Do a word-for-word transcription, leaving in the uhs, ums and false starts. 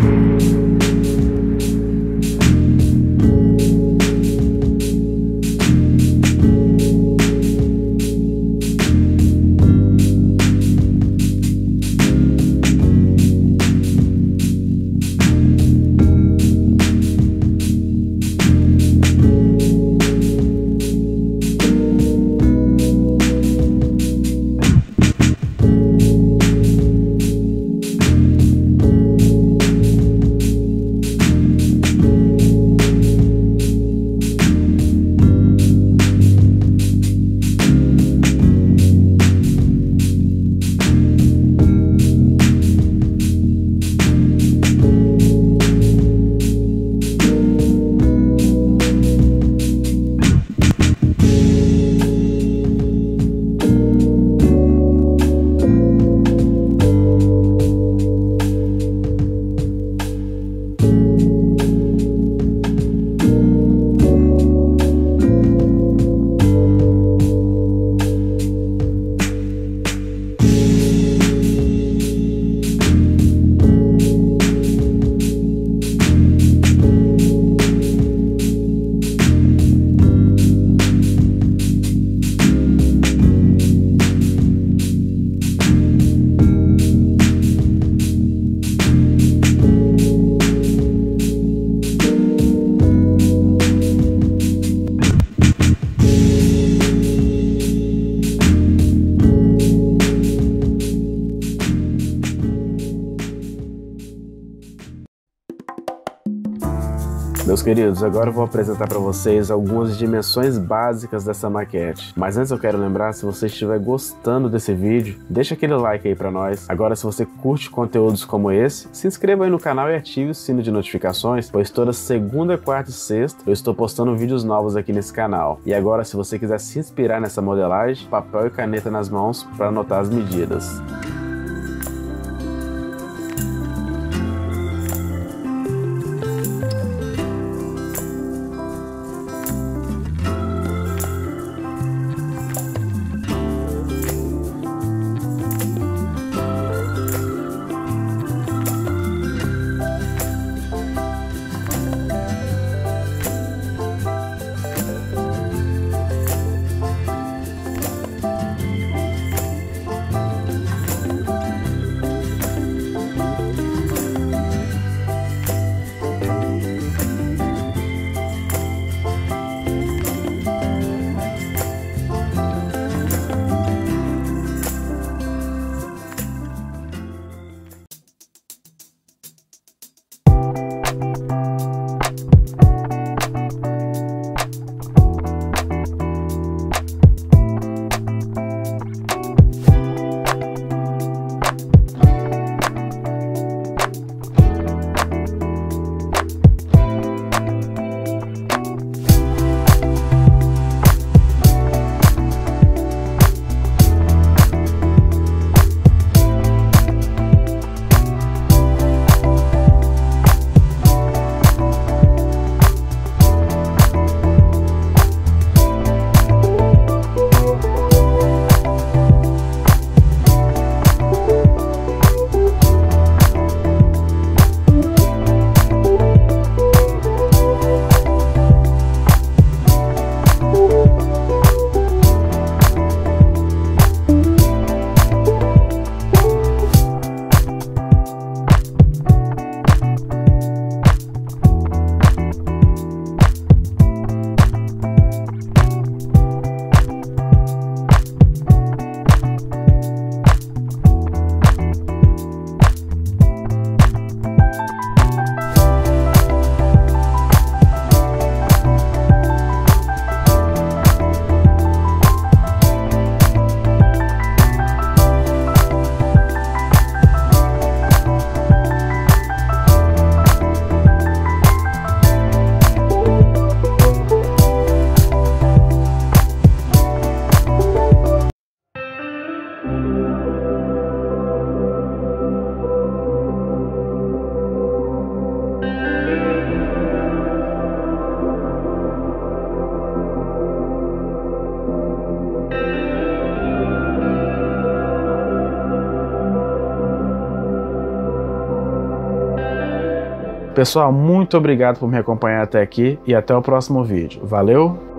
Meus queridos, agora eu vou apresentar para vocês algumas dimensões básicas dessa maquete. Mas antes eu quero lembrar, se você estiver gostando desse vídeo, deixa aquele like aí para nós. Agora, se você curte conteúdos como esse, se inscreva aí no canal e ative o sino de notificações, pois toda segunda, quarta e sexta eu estou postando vídeos novos aqui nesse canal. E agora, se você quiser se inspirar nessa modelagem, papel e caneta nas mãos para anotar as medidas. Pessoal, muito obrigado por me acompanhar até aqui e até o próximo vídeo. Valeu!